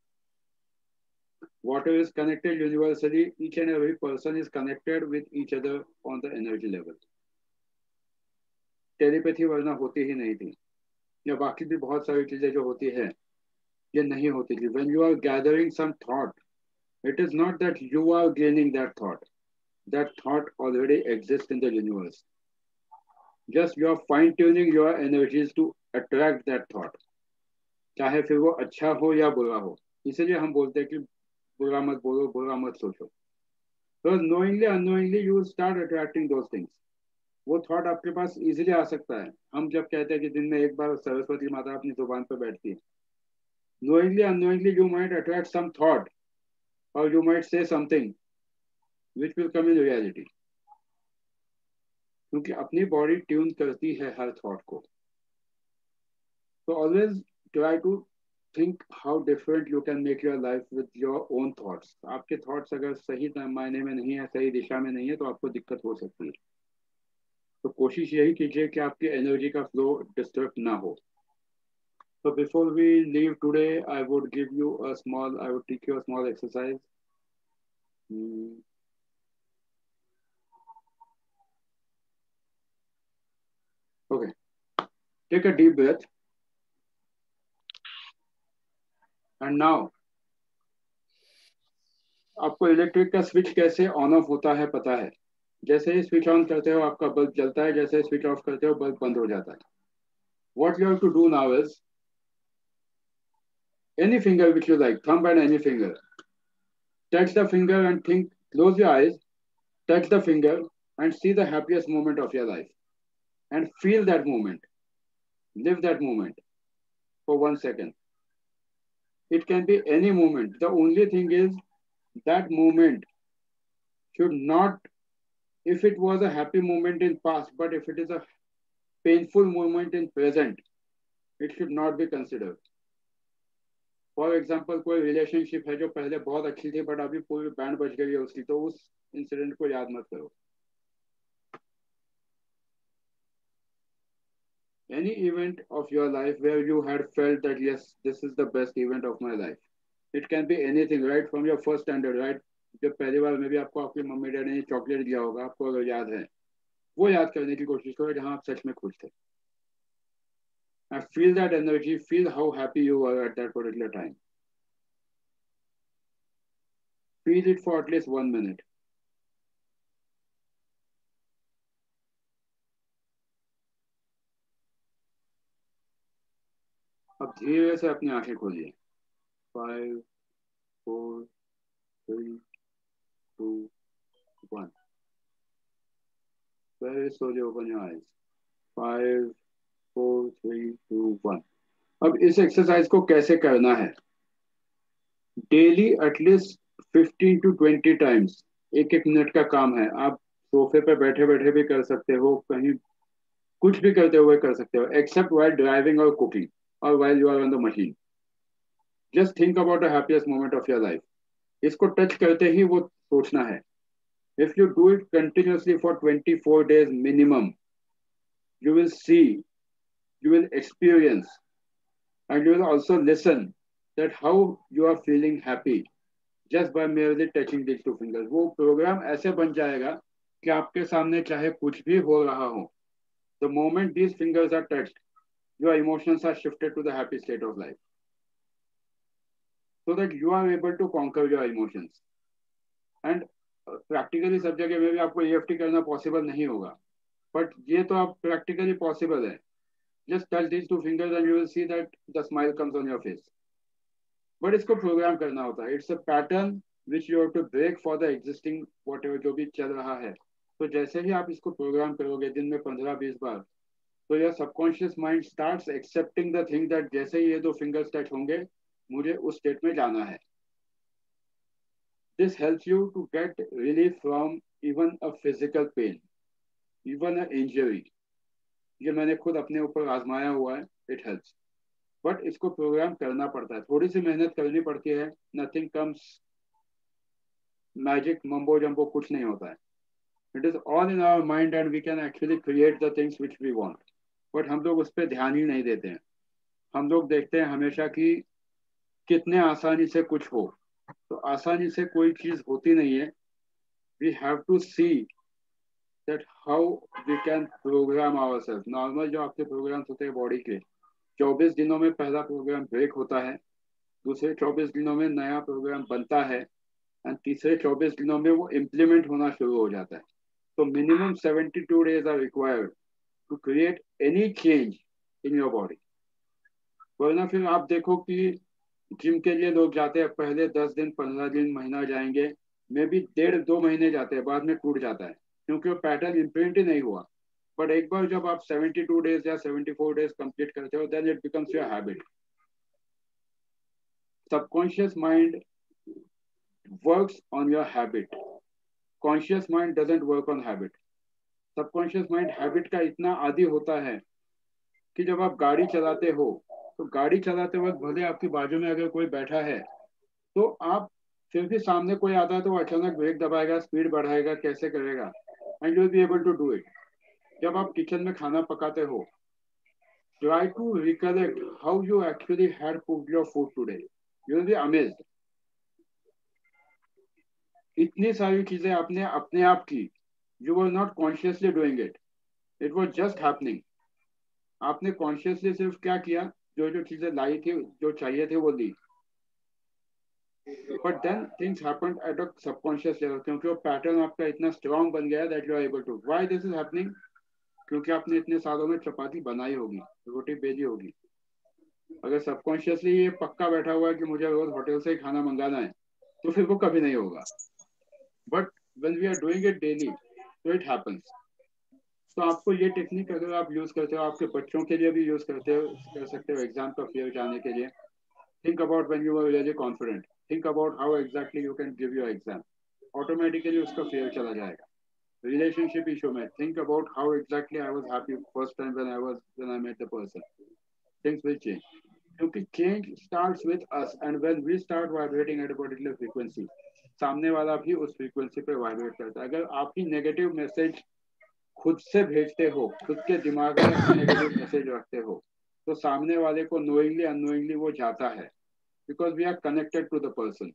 Water is connected universally. Each and every person is connected with each other on the energy level. Telepathy वरना होती ही नहीं थी, या बाकी भी बहुत सारी चीजें जो होती है ये नहीं होती थी. When you are gathering some thought, it is not that you are gaining that thought. That thought already exists in the universe. Just you are fine tuning your energies to attract that thought. चाहे फिर वो अच्छा हो या बुरा हो. इसलिए हम बोलते हैं कि बुरा मत बोलो, बुरा मत सोचो. तो knowingly unknowingly you will start attracting those things. वो थॉट आपके पास इजीली आ सकता है. हम जब कहते हैं कि दिन में एक बार सरस्वती माता अपनी जुबान पर बैठती है, knowingly unknowingly you might attract some thought, or you might say something which will come in reality. क्योंकि अपनी बॉडी ट्यून करती है हर थॉट को. तो always try to think how different you can make your life with your own thoughts. आपके thoughts अगर सही मायने में नहीं है, सही दिशा में नहीं है, तो आपको दिक्कत हो सकती है. तो कोशिश यही कीजिए कि आपकी एनर्जी का फ्लो डिस्टर्ब ना हो. So before we leave today, I would teach you a small exercise. Okay. Take a deep breath. And now, आपको इलेक्ट्रिक का स्विच कैसे ऑन ऑफ होता है पता है. जैसे ही स्विच ऑन करते हो आपका बल्ब जलता है, जैसे ही स्विच ऑफ करते हो बल्ब बंद हो जाता है. What you have to do now is, any finger which you like, thumb and any finger, touch the finger and think, close your eyes, touch the finger and see the happiest moment of your life. And feel that moment. Live that moment for 1 second. It can be any moment. The only thing is, that moment should not, if it was a happy moment in past, but if it is a painful moment in present, it should not be considered. For example कोई relationship है जो पहले बहुत अच्छी थी but अभी पूरी band बज गई है उसकी, तो उस इंसिडेंट को याद मत करो. Any event of your life where you had felt that yes, this is the best event of my life. It can be anything, right from your first standard, right? जब पहली बार में भी आपको आपकी मम्मी डैडी ने chocolate दिया होगा, आपको अगर याद है, वो याद करने की कोशिश करो जहां आप सच में खुश थे. And feel that energy, feel how happy you were at that particular time. Feel it for at least 1 minute. अब धीरे से अपनी आंखें खोलिए. 5, 4, 3, 2, 1. Very slowly open your eyes. 5, 4, 3, 2, 1. अब इस एक्सरसाइज को कैसे करना है? Daily at least 15 to 20 times. 1-1 minute का काम है. आप सोफे पे बैठे बैठे भी कर सकते हो, कहीं कुछ भी करते हुए कर सकते हो, एक्सेप्ट while ड्राइविंग और cooking or while you are on the machine. Just think about the happiest moment of your life. इसको टच करते ही वो सोचना है. If you do it continuously for 24 days minimum, you will see, you will experience, and you will also listen that how you are feeling happy just by merely touching these two fingers. वो program ऐसे बन जाएगा कि आपके सामने चाहे कुछ भी हो रहा हो, the moment these fingers are touched, your emotions are shifted to the happy state of life, so that you are able to conquer your emotions. And practically सब जगह में भी आपको EFT करना पॉसिबल नहीं होगा, बट ये तो आप प्रैक्टिकली पॉसिबल है. Just touch these two fingers and you will see that the smile comes on your face. But इसको प्रोग्राम करना होता है. It's a pattern which you have to break for the existing whatever जो भी चल रहा है. तो जैसे ही आप इसको प्रोग्राम करोगे दिन में 15-20 बार, तो your subconscious mind starts accepting the thing that जैसे ही ये दो fingers touch होंगे, मुझे उस स्टेट में जाना है. This helps you to get relief from even a physical pain, even an injury. ये मैंने खुद अपने ऊपर आजमाया हुआ है. It helps. बट इसको प्रोग्राम करना पड़ता है, थोड़ी सी मेहनत करनी पड़ती है. Nothing comes magic mumbo jumbo कुछ नहीं होता है. It is all in our mind and we can actually create the things which we want. But हम लोग उस पर ध्यान ही नहीं देते हैं. हम लोग देखते हैं हमेशा कि कितने आसानी से कुछ हो. तो आसानी से कोई चीज होती नहीं है. We have to see that how we can program ourselves. Normal जो आपके प्रोग्राम्स होते हैं बॉडी के, 24 दिनों में पहला प्रोग्राम ब्रेक होता है, दूसरे 24 दिनों में नया प्रोग्राम बनता है, एंड तीसरे 24 दिनों में वो इम्प्लीमेंट होना शुरू हो जाता है. तो minimum 72 days are required to create any change in your body. वरना फिर आप देखो कि जिम के लिए लोग जाते हैं, पहले 10 दिन 15 दिन महीना जाएंगे, मे बी 1.5-2 महीने जाते हैं, बाद में टूट जाता है क्योंकि वो पैटर्न इम्प्रिंट ही नहीं हुआ. बट एक बार जब आप 72 days या 74 days कंप्लीट करते हो, then it becomes your habit. Subconscious mind works on your habit. Conscious mind doesn't work on habit. Subconscious mind habit का इतना आदी होता है कि जब आप गाड़ी चलाते हो, तो गाड़ी चलाते वक्त भले आपकी बाजू में अगर कोई बैठा है, तो आप फिर भी सामने कोई आता है तो वो अचानक ब्रेक दबाएगा, स्पीड बढ़ाएगा, कैसे करेगा, and you will be able to do it. जब आप किचन में खाना पकाते हो, try to recollect how you actually had cooked your food today. You will be amazed. इतनी सारी चीजें आपने अपने आप की. You were not consciously doing it. It was just happening. आपने कॉन्शियसली सिर्फ क्या किया, जो जो चीजें लाई थी, जो चाहिए थे वो ली. But then things happened at a subconscious level, क्योंकि वो पैटर्न आपका इतना स्ट्रांग बन गया that you are able to. Why this is happening? क्योंकि आपने इतने सालों में चपाती बनाई होगी, रोटी बेली होगी. अगर सबकॉन्शियसली ये पक्का बैठा हुआ है कि मुझे रोज होटल से ही खाना मंगाना है, तो फिर वो कभी नहीं होगा. But when we are doing it daily, तो इट हैपेंस. तो आपको ये टेक्निक अगर आप यूज करते हो, आपके बच्चों के लिए भी यूज कर सकते हो एग्जाम का फियर जाने के लिए. Think about when you are really confident, think about how exactly you can give your exam. Automatically उसका फियर चला जाएगा. रिलेशनशिप इशू में think about how exactly I was happy first time when I met the person. Things will change, क्योंकि change starts with us, and when we start vibrating at a particular frequency, सामने वाला भी उस frequency पे vibrate करता है. अगर आप ही नेगेटिव मैसेज खुद से भेजते हो, खुद के दिमाग में अपने नेगेटिव मैसेज रखते हो, तो सामने वाले को नोइंगली अननोइंगली वो जाता है. Because we are connected to the person.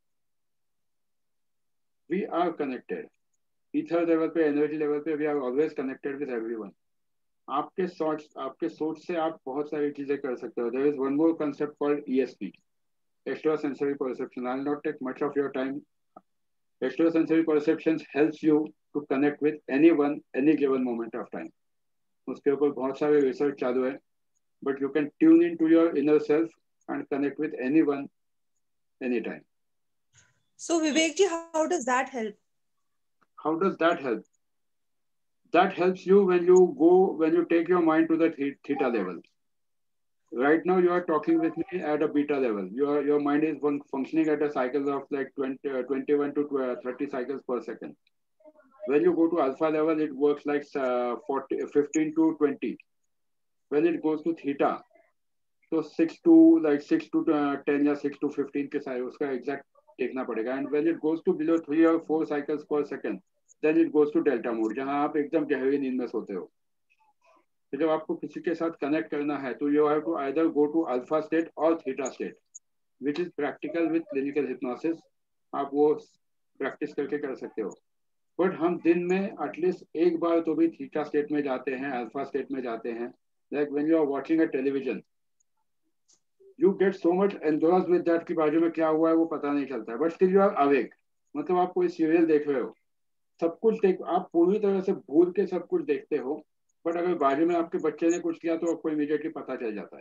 We are connected ether level पे, एनर्जी लेवल पे. We are always connected with everyone. आपके सोच से आप बहुत सारी चीजें कर सकते हो. There is one more concept called ESP, extra sensory perception. I will not take much of your time. Extra sensory perception helps you to connect with anyone any given moment of time. उसके ऊपर बहुत सारे research चालू है, but you can tune in to your inner self and connect with anyone any time. So Vivek ji, how does that help? How does that help? That helps you when you take your mind to the theta level. Right now you are talking with me at a beta level. Your mind is functioning at a cycle of like 21 to 30 cycles per second. When you go to alpha level, it works like 15 to 20. When it goes to theta, so 6 to 10 या 6 to 15 के सारे उसका exact देखना पड़ेगा. And when it goes to below 3 or 4 cycles पर second, then it goes to delta mode, जहां आप एकदम गहरी नींद में सोते हो. तो जब आपको किसी के साथ कनेक्ट करना है तो you have to either go to alpha state और theta state, which is practical with clinical hypnosis. आप वो प्रैक्टिस करके कर सकते हो. बट हम दिन में एटलीस्ट एक बार तो भी थीटा स्टेट में जाते हैं, अल्फा स्टेट में जाते हैं. Like when you are watching a television, you get so much endorse with that कि बाजू में क्या हुआ है वो पता नहीं चलता है, but still you are awake. मतलब आप कोई सीरियल देख रहे हो, सब कुछ देख, आप पूरी तरह से भूल के सब कुछ देखते हो, बट अगर बाजू में आपके बच्चे ने कुछ किया तो आपको इमीडिएटली पता चल जाता है.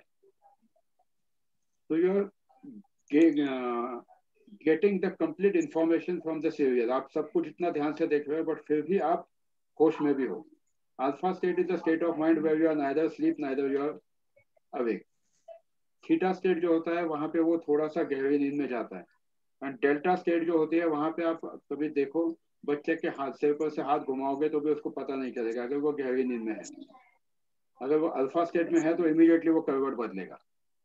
तो you are getting the complete information from the serial. आप सब कुछ इतना ध्यान से देख रहे हो बट फिर भी आप होश में भी हो. Alpha state is the state of mind where you are neither sleep neither you are awake. Theta state जो होता है वहां पे वो थोड़ा सा गहरी नींद में जाता है. एंड डेल्टा स्टेट जो होती है वहां पे आप कभी देखो, बच्चे के हाथ से ऊपर से हाथ घुमाओगे तो भी उसको पता नहीं चलेगा अगर वो गहरी नींद में है. अगर वो अल्फा स्टेट में है तो इमीडिएटली वो करवट बदलेगा.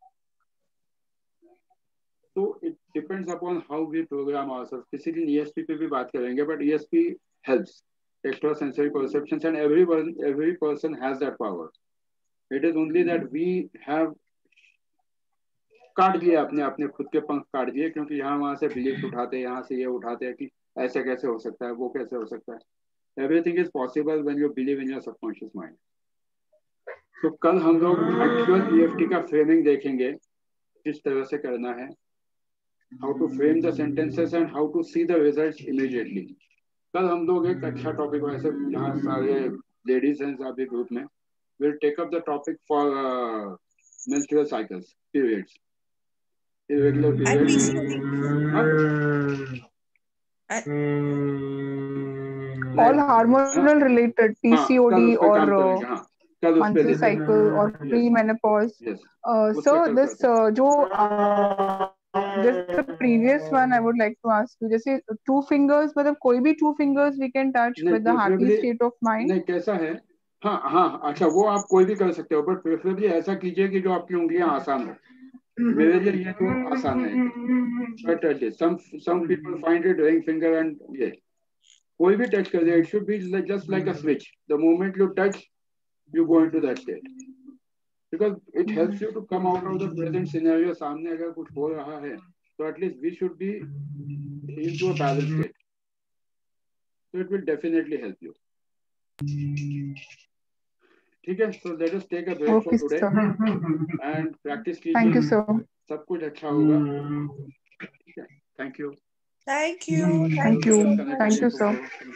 तो it depends upon how we program ourselves. किसी दिन ईएसपी पे भी बात करेंगे, but ESP helps extra sensory perceptions and every person has that power. It is only that we have काट दिए अपने अपने खुद के पंख काट दिए, क्योंकि यहाँ वहां से बिलीफ उठाते हैं, यहाँ से ये उठाते हैं कि ऐसे कैसे हो सकता है, वो कैसे हो सकता है. Everything is possible when you believe in your subconscious mind. तो कल हम लोग एक्चुअल ईएफटी का फ्रेमिंग देखेंगे, किस तरह से करना है, how to frame the sentences and how to see the results immediately. कल हम लोग एक अच्छा टॉपिक, वैसे जहाँ सारे लेडीज हैं अभी ग्रुप में, will take up the topic for menstrual cycles, periods, irregular And periods. PCOD. all hormonal related कल PCOD उस पे or काम करेंगे. हाँ, कल उस पे monthly देखेंगे. cycle or premenopause. Yes. So this जो just the previous one I would like to ask you, जैसे two fingers, मतलब कोई भी two fingers we can touch with the happy state of mind. नहीं, कैसा है, हाँ हाँ, अच्छा वो आप कोई भी कर सकते हो, बट प्रेफरेबली ऐसा कीजिए कि जो आपकी उंगलियां आसान हो. मेरे लिए ये तो आसान है, but some people find it ring finger and ये कोई भी टच कर दे. It should be just like a switch. The moment you touch, you go into that state, because it helps you to come out of the present scenario. सामने अगर कुछ हो रहा है तो at least we should be into a balanced state. So it will definitely help you. ठीक है, so let us take a break for today and practice कीजिए. Thank you sir. सब कुछ अच्छा होगा. ठीक है, thank you. Thank you. Thank you. Thank you sir.